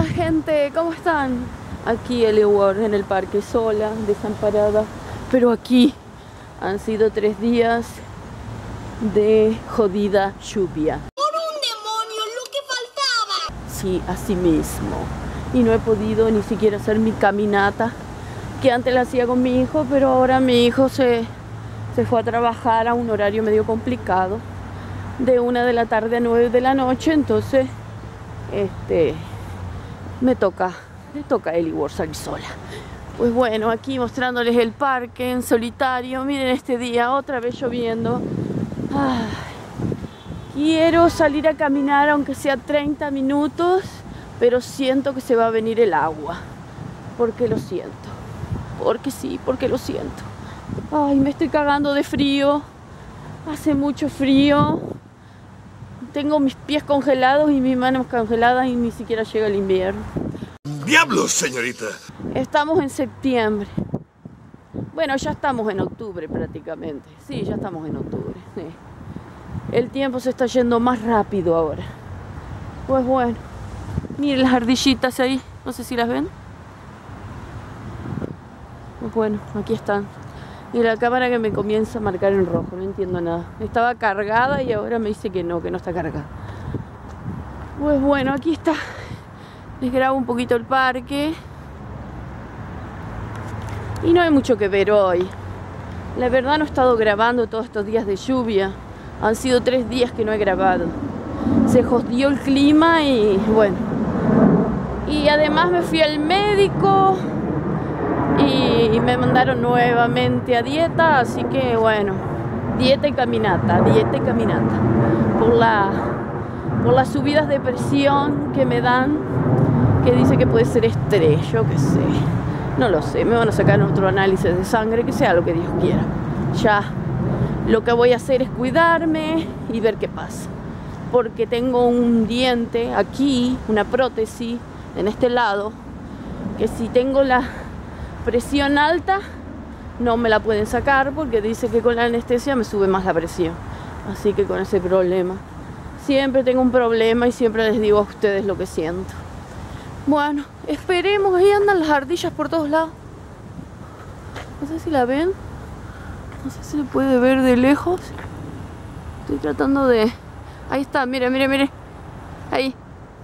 días, gente, ¿cómo están? Aquí Ellie Ward en el parque, sola, desamparada. Pero aquí han sido 3 días de jodida lluvia. ¡Por un demonio, lo que faltaba! Sí, así mismo. Y no he podido ni siquiera hacer mi caminata, que antes la hacía con mi hijo, pero ahora mi hijo se fue a trabajar a un horario medio complicado, de 1 de la tarde a 9 de la noche, entonces le toca a Ellie Ward salir sola. Pues bueno, aquí mostrándoles el parque en solitario. Miren este día, otra vez lloviendo. Ay, quiero salir a caminar aunque sea 30 minutos, pero siento que se va a venir el agua, porque lo siento, porque sí, porque lo siento. Ay, me estoy cagando de frío, hace mucho frío. Tengo mis pies congelados y mis manos congeladas y ni siquiera llega el invierno. ¡Diablos, señorita! Estamos en septiembre. Bueno, ya estamos en octubre prácticamente. Sí, ya estamos en octubre. Sí. El tiempo se está yendo más rápido ahora. Pues bueno, miren las ardillitas ahí. No sé si las ven. Pues bueno, aquí están. Y la cámara que me comienza a marcar en rojo, no entiendo nada. Estaba cargada y ahora me dice que no está cargada. Pues bueno, aquí está. Les grabo un poquito el parque. Y no hay mucho que ver hoy. La verdad no he estado grabando todos estos días de lluvia. Han sido 3 días que no he grabado. Se jodió el clima y bueno. Y además me fui al médico y me mandaron nuevamente a dieta, así que bueno, dieta y caminata, por las subidas de presión que me dan, que dice que puede ser estrés, yo qué sé, no lo sé, me van a sacar otro análisis de sangre, que sea lo que Dios quiera. Ya lo que voy a hacer es cuidarme y ver qué pasa, porque tengo un diente aquí, una prótesis en este lado, que si tengo la presión alta no me la pueden sacar porque dice que con la anestesia me sube más la presión, así que con ese problema siempre tengo un problema y siempre les digo a ustedes lo que siento. Bueno, esperemos. Ahí andan las ardillas por todos lados, no sé si la ven, no sé si se puede ver de lejos, estoy tratando de... Ahí está, mire, ahí.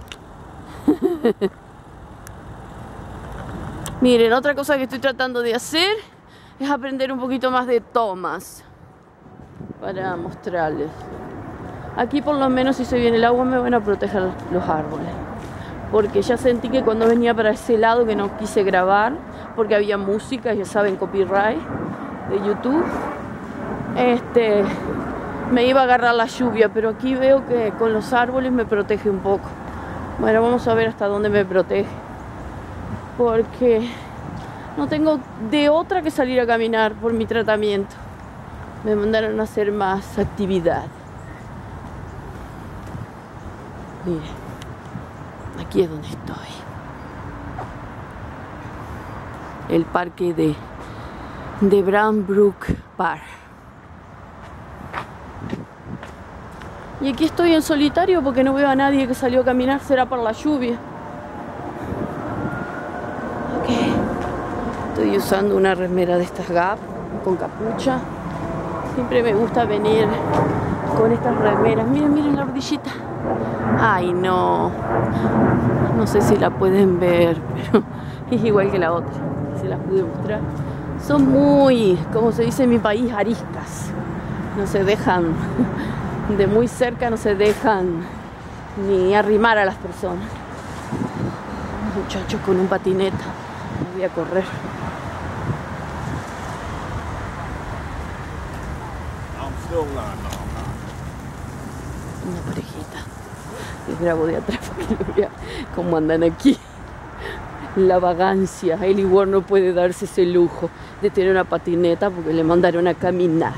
Miren, otra cosa que estoy tratando de hacer es aprender un poquito más de tomas para mostrarles. Aquí por lo menos si se viene el agua me van a proteger los árboles, porque ya sentí que cuando venía para ese lado que no quise grabar porque había música, ya saben, copyright de YouTube, me iba a agarrar la lluvia, pero aquí veo que con los árboles me protege un poco. Bueno, vamos a ver hasta dónde me protege, porque no tengo de otra que salir a caminar por mi tratamiento. Me mandaron a hacer más actividad. Miren, aquí es donde estoy. El parque de Brambrook Park. Y aquí estoy en solitario porque no veo a nadie que salió a caminar. Será por la lluvia. Estoy usando una remera de estas Gap con capucha. Siempre me gusta venir con estas remeras. Miren la ardillita. Ay, no sé si la pueden ver, pero es igual que la otra. Se las pude mostrar. Son muy, como se dice en mi país, ariscas. No se dejan, de muy cerca no se dejan ni arrimar a las personas. Un muchacho con un patineta. Voy a correr. Una parejita. Les grabo de atrás porque lo vean cómo andan aquí. La vagancia. Ellie Ward no puede darse ese lujo de tener una patineta porque le mandaron a caminar.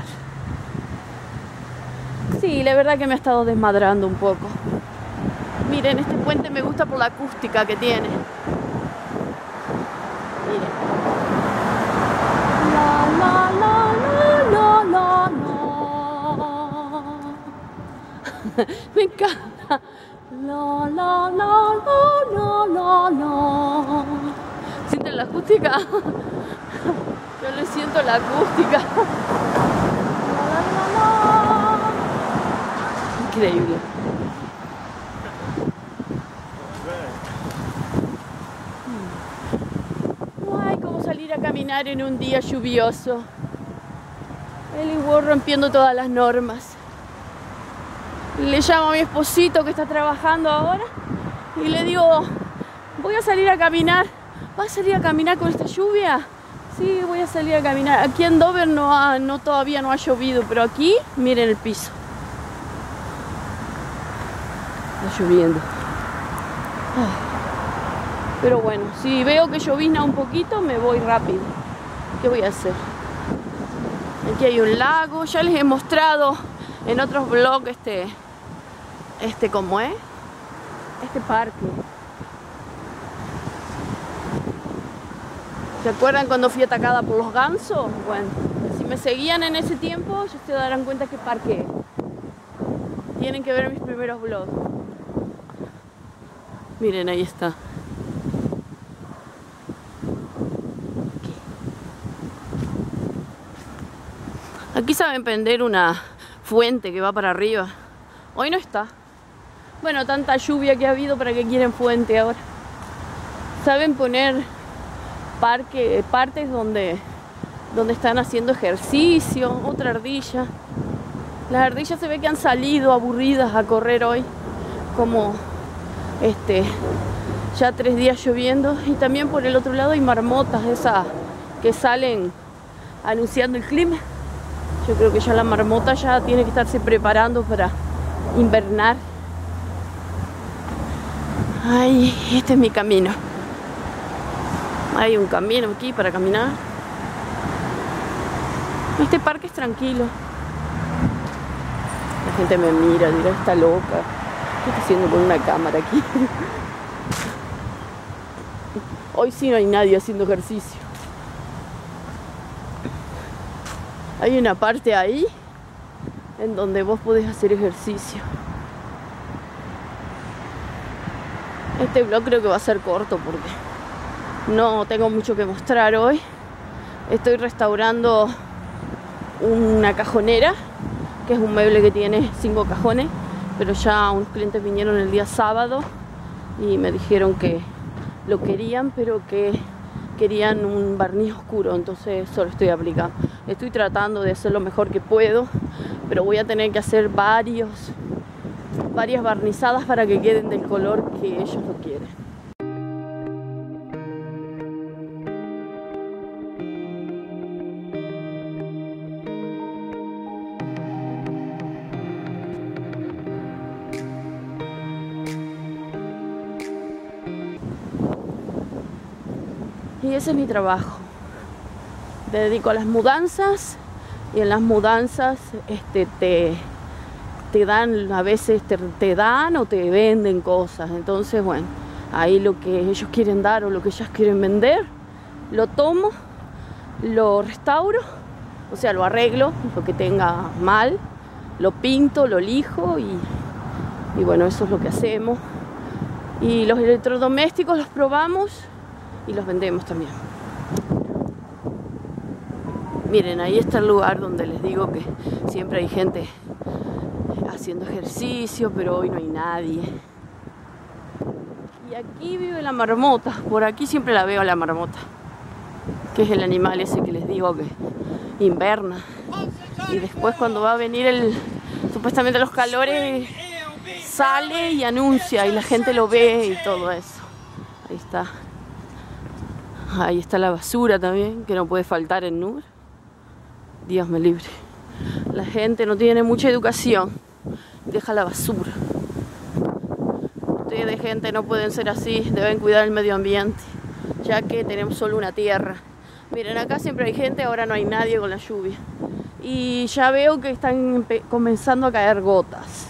Sí, la verdad que me ha estado desmadrando un poco. Miren, este puente me gusta por la acústica que tiene. Miren. Me encanta. La la la la la la acústica. Yo le siento la acústica. Increíble. No hay como salir a caminar en un día lluvioso. El igual rompiendo todas las normas. Le llamo a mi esposito que está trabajando ahora y le digo, voy a salir a caminar. ¿Vas a salir a caminar con esta lluvia? Sí, voy a salir a caminar. Aquí en Dover todavía no ha llovido, pero aquí miren el piso. Está lloviendo. Pero bueno, si veo que llovizna un poquito, me voy rápido. ¿Qué voy a hacer? Aquí hay un lago. Ya les he mostrado en otros vlogs ¿cómo es? Este parque. ¿Se acuerdan cuando fui atacada por los gansos? Bueno, si me seguían en ese tiempo, ya se darán cuenta qué parque es. Tienen que ver mis primeros vlogs. Miren, ahí está. Aquí saben prender una fuente que va para arriba. Hoy no está. Bueno, tanta lluvia que ha habido, ¿para qué quieren fuente ahora? Saben poner partes donde están haciendo ejercicio. Otra ardilla. Las ardillas se ve que han salido aburridas a correr hoy. Como ya 3 días lloviendo. Y también por el otro lado hay marmotas esas que salen anunciando el clima. Yo creo que ya la marmota ya tiene que estarse preparando para invernar. Ay, este es mi camino. Hay un camino aquí para caminar. Este parque es tranquilo. La gente me mira, dirá, está loca. ¿Qué está haciendo con una cámara aquí? Hoy sí no hay nadie haciendo ejercicio. Hay una parte ahí en donde vos podés hacer ejercicio. Este vlog creo que va a ser corto porque no tengo mucho que mostrar hoy. Estoy restaurando una cajonera, que es un mueble que tiene 5 cajones, pero ya unos clientes vinieron el día sábado y me dijeron que lo querían, pero que querían un barniz oscuro, entonces eso lo estoy aplicando. Estoy tratando de hacer lo mejor que puedo, pero voy a tener que hacer varias barnizadas para que queden del color que ellos lo quieren. Y ese es mi trabajo. Me dedico a las mudanzas y en las mudanzas te dan, a veces te dan o te venden cosas. Entonces, bueno, ahí lo que ellos quieren dar o lo que ellas quieren vender, lo tomo, lo restauro, o sea, lo arreglo, lo que tenga mal, lo pinto, lo lijo y bueno, eso es lo que hacemos. Y los electrodomésticos los probamos y los vendemos también. Miren, ahí está el lugar donde les digo que siempre hay gente haciendo ejercicio, pero hoy no hay nadie. Y aquí vive la marmota, por aquí siempre la veo a la marmota, que es el animal ese que les digo que inverna. Y después cuando va a venir supuestamente los calores, sale y anuncia y la gente lo ve y todo eso. Ahí está. Ahí está la basura también, que no puede faltar en Nur. Dios me libre. La gente no tiene mucha educación. Deja la basura. Ustedes, gente, no pueden ser así. Deben cuidar el medio ambiente, ya que tenemos solo una tierra. Miren, acá siempre hay gente, ahora no hay nadie con la lluvia. Y ya veo que están comenzando a caer gotas.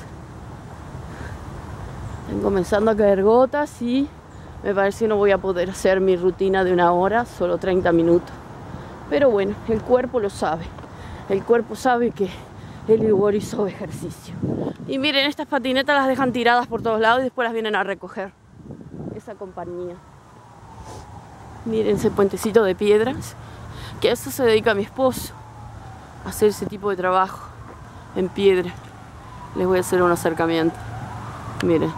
Están comenzando a caer gotas y me parece que no voy a poder hacer mi rutina de 1 hora, solo 30 minutos. Pero bueno, el cuerpo lo sabe. El cuerpo sabe que el Igor hizo ejercicio. Y miren, estas patinetas las dejan tiradas por todos lados y después las vienen a recoger. Esa compañía. Miren ese puentecito de piedras, que a eso se dedica mi esposo, a hacer ese tipo de trabajo en piedra. Les voy a hacer un acercamiento. Miren.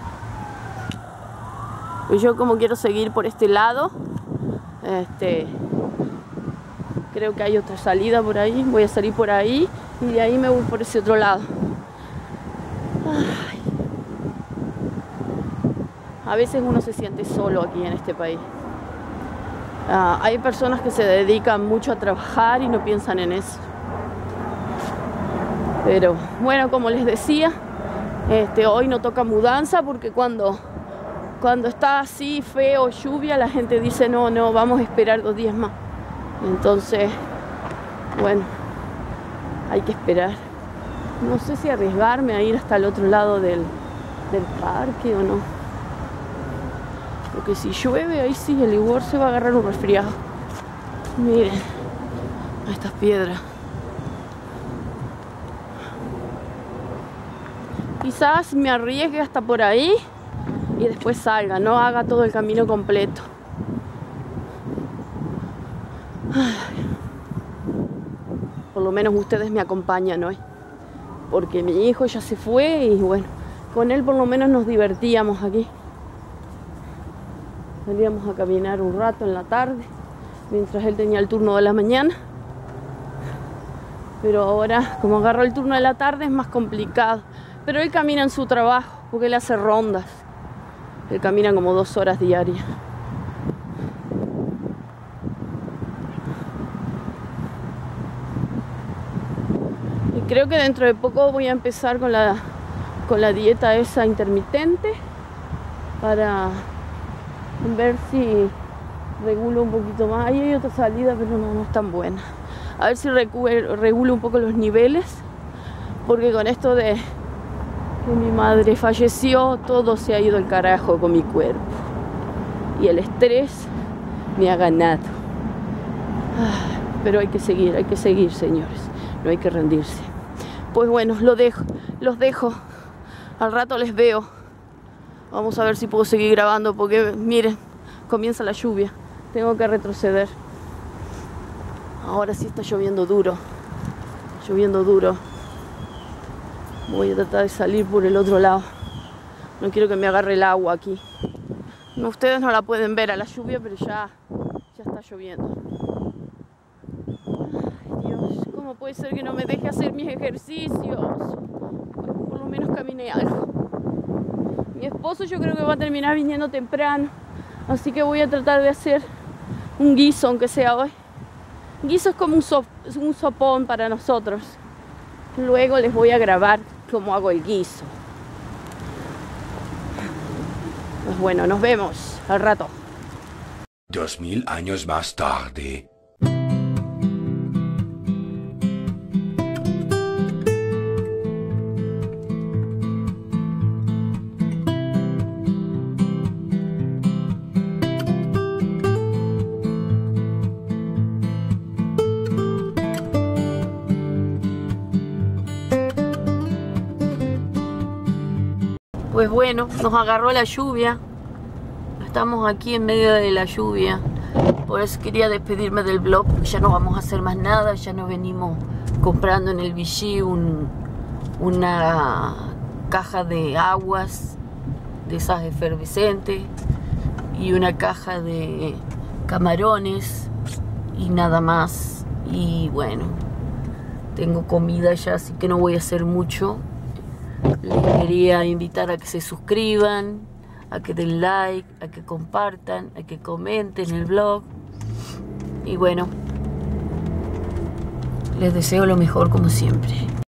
Pues yo como quiero seguir por este lado, creo que hay otra salida por ahí. Voy a salir por ahí y de ahí me voy por ese otro lado. Ay. A veces uno se siente solo aquí en este país. Hay personas que se dedican mucho a trabajar y no piensan en eso. Pero bueno, como les decía, hoy no toca mudanza porque cuando está así feo, lluvia, la gente dice no, vamos a esperar 2 días más. Entonces, bueno, hay que esperar. No sé si arriesgarme a ir hasta el otro lado del parque o no. Porque si llueve, ahí sí, el Igor se va a agarrar un resfriado. Miren, estas piedras. Quizás me arriesgue hasta por ahí y después salga, no haga todo el camino completo. Por lo menos ustedes me acompañan hoy, porque mi hijo ya se fue y bueno, con él por lo menos nos divertíamos aquí. Salíamos a caminar un rato en la tarde, mientras él tenía el turno de la mañana. Pero ahora, como agarró el turno de la tarde, es más complicado. Pero él camina en su trabajo, porque él hace rondas. Él camina como 2 horas diarias. Y creo que dentro de poco voy a empezar con la dieta esa intermitente, para ver si regulo un poquito más. Ahí hay otra salida, pero no es tan buena. A ver si regulo un poco los niveles, porque con esto de que mi madre falleció, todo se ha ido al carajo con mi cuerpo. Y el estrés me ha ganado. Pero hay que seguir, señores. No hay que rendirse. Pues bueno, los dejo. Al rato les veo. Vamos a ver si puedo seguir grabando, porque miren, comienza la lluvia. Tengo que retroceder. Ahora sí está lloviendo duro. Voy a tratar de salir por el otro lado. No quiero que me agarre el agua aquí. No, ustedes no la pueden ver a la lluvia, pero ya está lloviendo. Ay, Dios, ¿cómo puede ser que no me deje hacer mis ejercicios? Por lo menos caminé algo. Mi esposo yo creo que va a terminar viniendo temprano, así que voy a tratar de hacer un guiso, aunque sea hoy. Guiso es como un sopón para nosotros. Luego les voy a grabar cómo hago el guiso. Pues bueno, nos vemos al rato. 2000 años más tarde. Pues bueno, nos agarró la lluvia. Estamos aquí en medio de la lluvia. Por eso quería despedirme del vlog, porque ya no vamos a hacer más nada. Ya nos venimos comprando en el Vichy una caja de aguas, de esas efervescentes, y una caja de camarones y nada más. Y bueno, tengo comida ya, así que no voy a hacer mucho. Les quería invitar a que se suscriban, a que den like, a que compartan, a que comenten el vlog. Y bueno, les deseo lo mejor como siempre.